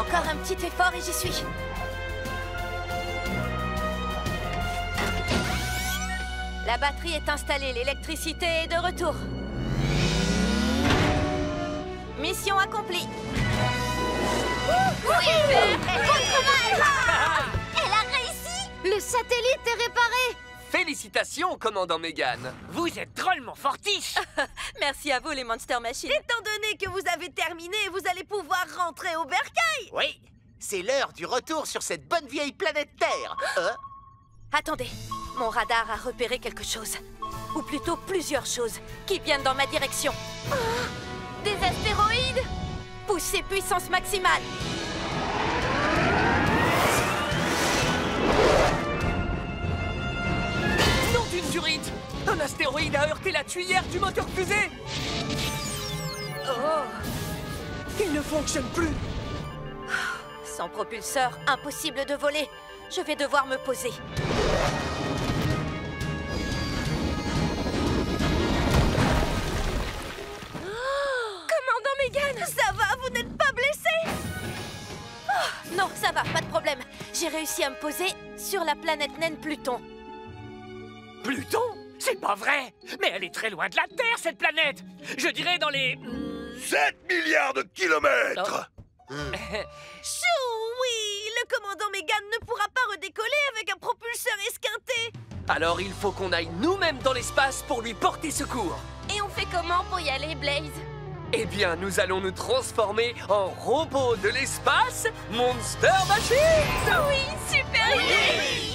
Encore un petit effort et j'y suis. La batterie est installée, l'électricité est de retour. Mission accomplie. Oui, contre-balle. Elle a réussi. Le satellite est réparé. Félicitations, commandant Mégane. Vous êtes drôlement fortiche. Merci à vous, les Monster Machines. Étant donné que vous avez terminé, vous allez pouvoir rentrer au bercail. Oui, c'est l'heure du retour sur cette bonne vieille planète Terre. Attendez, mon radar a repéré quelque chose. Ou plutôt plusieurs choses qui viennent dans ma direction. Des astéroïdes. Poussez puissance maximale. Nom d'une durite! Un astéroïde a heurté la tuyère du moteur fusée! Oh! Il ne fonctionne plus! Sans propulseur, impossible de voler. Je vais devoir me poser. Commandant Mégane, ça va, vous n'êtes pas blessé? Oh, non, ça va, pas de problème. J'ai réussi à me poser sur la planète naine Pluton. Pluton? C'est pas vrai. Mais elle est très loin de la Terre, cette planète. Je dirais dans les... 7 milliards de kilomètres. Chou, oui, le commandant Mégane ne pourra pas redécoller avec un propulseur esquinté. Alors il faut qu'on aille nous-mêmes dans l'espace pour lui porter secours. Et on fait comment pour y aller, Blaze? Eh bien, nous allons nous transformer en robots de l'espace Monster Machine. Oui, super idée.